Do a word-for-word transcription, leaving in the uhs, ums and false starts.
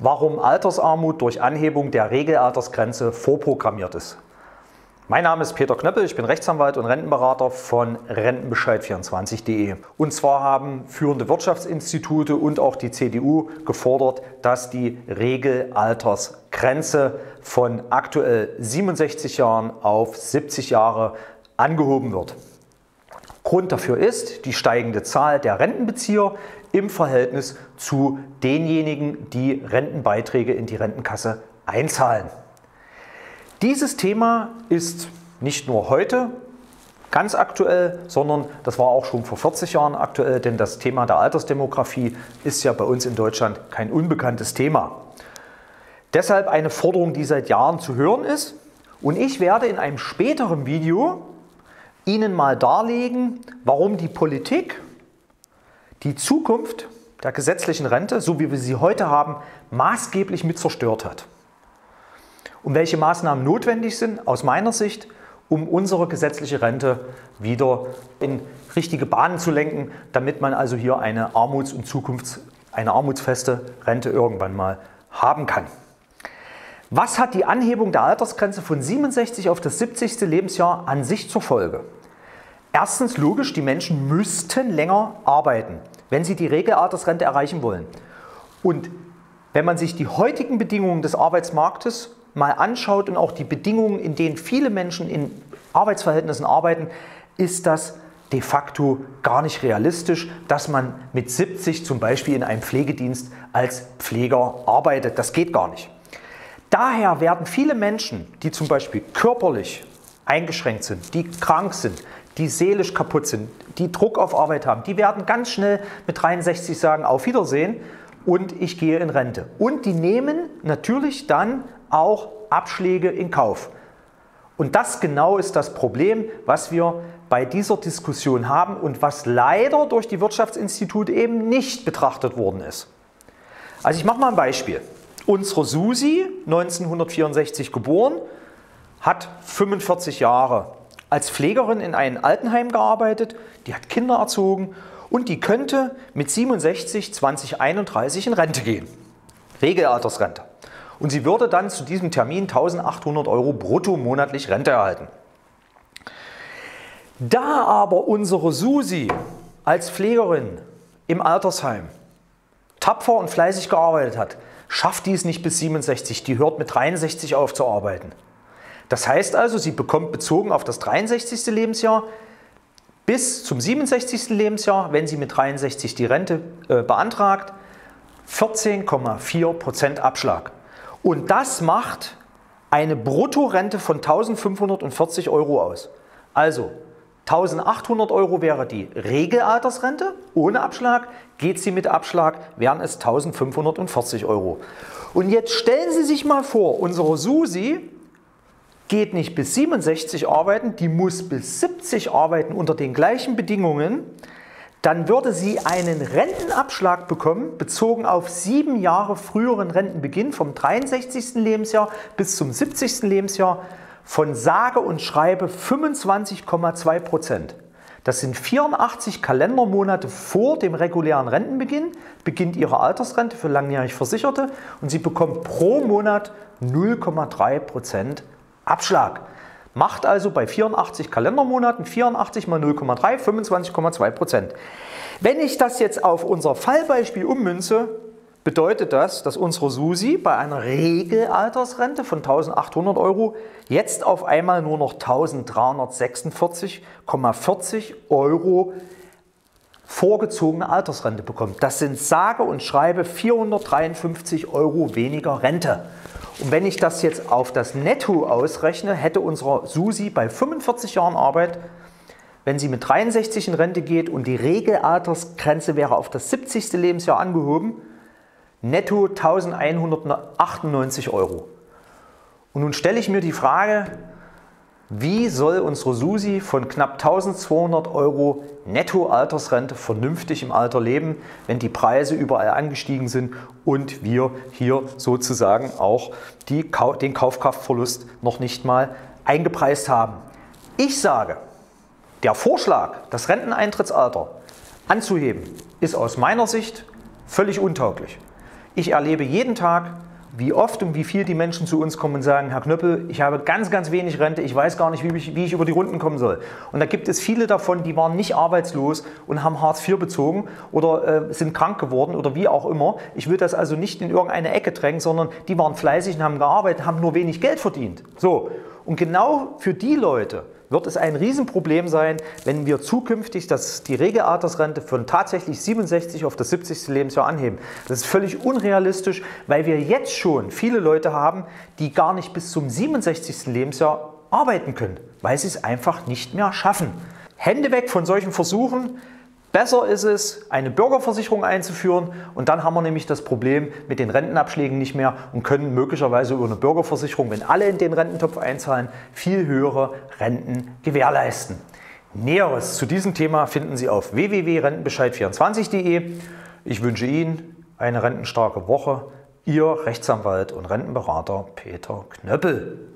Warum Altersarmut durch Anhebung der Regelaltersgrenze vorprogrammiert ist. Mein Name ist Peter Knöppel, ich bin Rechtsanwalt und Rentenberater von Rentenbescheid vierundzwanzig punkt de. Und zwar haben führende Wirtschaftsinstitute und auch die C D U gefordert, dass die Regelaltersgrenze von aktuell siebenundsechzig Jahren auf siebzig Jahre angehoben wird. Grund dafür ist die steigende Zahl der Rentenbezieher im Verhältnis zu denjenigen, die Rentenbeiträge in die Rentenkasse einzahlen. Dieses Thema ist nicht nur heute ganz aktuell, sondern das war auch schon vor vierzig Jahren aktuell, denn das Thema der Altersdemografie ist ja bei uns in Deutschland kein unbekanntes Thema. Deshalb eine Forderung, die seit Jahren zu hören ist, und ich werde in einem späteren Video Ihnen mal darlegen, warum die Politik die Zukunft der gesetzlichen Rente, so wie wir sie heute haben, maßgeblich mit zerstört hat. Und welche Maßnahmen notwendig sind, aus meiner Sicht, um unsere gesetzliche Rente wieder in richtige Bahnen zu lenken, damit man also hier eine armuts- und Zukunfts-, eine armutsfeste Rente irgendwann mal haben kann. Was hat die Anhebung der Altersgrenze von siebenundsechzig auf das siebzigste Lebensjahr an sich zur Folge? Erstens logisch, die Menschen müssten länger arbeiten, wenn sie die Regelaltersrente erreichen wollen. Und wenn man sich die heutigen Bedingungen des Arbeitsmarktes mal anschaut und auch die Bedingungen, in denen viele Menschen in Arbeitsverhältnissen arbeiten, ist das de facto gar nicht realistisch, dass man mit siebzig zum Beispiel in einem Pflegedienst als Pfleger arbeitet. Das geht gar nicht. Daher werden viele Menschen, die zum Beispiel körperlich eingeschränkt sind, die krank sind, die seelisch kaputt sind, die Druck auf Arbeit haben, die werden ganz schnell mit dreiundsechzig sagen, auf Wiedersehen und ich gehe in Rente. Und die nehmen natürlich dann auch Abschläge in Kauf. Und das genau ist das Problem, was wir bei dieser Diskussion haben und was leider durch die Wirtschaftsinstitute eben nicht betrachtet worden ist. Also ich mache mal ein Beispiel. Unsere Susi, neunzehnhundertvierundsechzig geboren, hat fünfundvierzig Jahre als Pflegerin in einem Altenheim gearbeitet, die hat Kinder erzogen und die könnte mit siebenundsechzig zweitausendeinunddreißig in Rente gehen. Regelaltersrente. Und sie würde dann zu diesem Termin eintausendachthundert Euro brutto monatlich Rente erhalten. Da aber unsere Susi als Pflegerin im Altersheim tapfer und fleißig gearbeitet hat, schafft die es nicht bis siebenundsechzig, die hört mit dreiundsechzig auf zu arbeiten. Das heißt also, sie bekommt bezogen auf das dreiundsechzigste Lebensjahr bis zum siebenundsechzigsten Lebensjahr, wenn sie mit dreiundsechzig die Rente äh, beantragt, vierzehn Komma vier Prozent Abschlag. Und das macht eine Bruttorente von eintausendfünfhundertvierzig Euro aus. Also eintausendachthundert Euro wäre die Regelaltersrente ohne Abschlag, geht sie mit Abschlag, wären es eintausendfünfhundertvierzig Euro. Und jetzt stellen Sie sich mal vor, unsere Susi geht nicht bis siebenundsechzig arbeiten, die muss bis siebzig arbeiten unter den gleichen Bedingungen, dann würde sie einen Rentenabschlag bekommen, bezogen auf sieben Jahre früheren Rentenbeginn, vom dreiundsechzigsten Lebensjahr bis zum siebzigsten Lebensjahr, von sage und schreibe fünfundzwanzig Komma zwei Prozent. Das sind vierundachtzig Kalendermonate vor dem regulären Rentenbeginn, beginnt ihre Altersrente für langjährig Versicherte und sie bekommt pro Monat null Komma drei Prozent Abschlag. Macht also bei vierundachtzig Kalendermonaten vierundachtzig mal null Komma drei, fünfundzwanzig Komma zwei Prozent. Wenn ich das jetzt auf unser Fallbeispiel ummünze, bedeutet das, dass unsere Susi bei einer Regelaltersrente von eintausendachthundert Euro jetzt auf einmal nur noch eintausenddreihundertsechsundvierzig Komma vierzig Euro vorgezogene Altersrente bekommt. Das sind sage und schreibe vierhundertdreiundfünfzig Euro weniger Rente. Und wenn ich das jetzt auf das Netto ausrechne, hätte unsere Susi bei fünfundvierzig Jahren Arbeit, wenn sie mit dreiundsechzig in Rente geht und die Regelaltersgrenze wäre auf das siebzigste Lebensjahr angehoben, netto eintausendeinhundertachtundneunzig Euro. Und nun stelle ich mir die Frage, wie soll unsere Susi von knapp eintausendzweihundert Euro Netto-Altersrente vernünftig im Alter leben, wenn die Preise überall angestiegen sind und wir hier sozusagen auch die, den Kaufkraftverlust noch nicht mal eingepreist haben? Ich sage, der Vorschlag, das Renteneintrittsalter anzuheben, ist aus meiner Sicht völlig untauglich. Ich erlebe jeden Tag, wie oft und wie viel die Menschen zu uns kommen und sagen, Herr Knöppel, ich habe ganz, ganz wenig Rente, ich weiß gar nicht, wie ich, wie ich über die Runden kommen soll. Und da gibt es viele davon, die waren nicht arbeitslos und haben Hartz vier bezogen oder äh, sind krank geworden oder wie auch immer. Ich will das also nicht in irgendeine Ecke drängen, sondern die waren fleißig und haben gearbeitet, haben nur wenig Geld verdient. So. Und genau für die Leute wird es ein Riesenproblem sein, wenn wir zukünftig das, die Regelaltersrente von tatsächlich siebenundsechzig auf das siebzigste Lebensjahr anheben. Das ist völlig unrealistisch, weil wir jetzt schon viele Leute haben, die gar nicht bis zum siebenundsechzigsten Lebensjahr arbeiten können, weil sie es einfach nicht mehr schaffen. Hände weg von solchen Versuchen. Besser ist es, eine Bürgerversicherung einzuführen und dann haben wir nämlich das Problem mit den Rentenabschlägen nicht mehr und können möglicherweise über eine Bürgerversicherung, wenn alle in den Rententopf einzahlen, viel höhere Renten gewährleisten. Näheres zu diesem Thema finden Sie auf w w w punkt rentenbescheid vierundzwanzig punkt de. Ich wünsche Ihnen eine rentenstarke Woche. Ihr Rechtsanwalt und Rentenberater Peter Knöppel.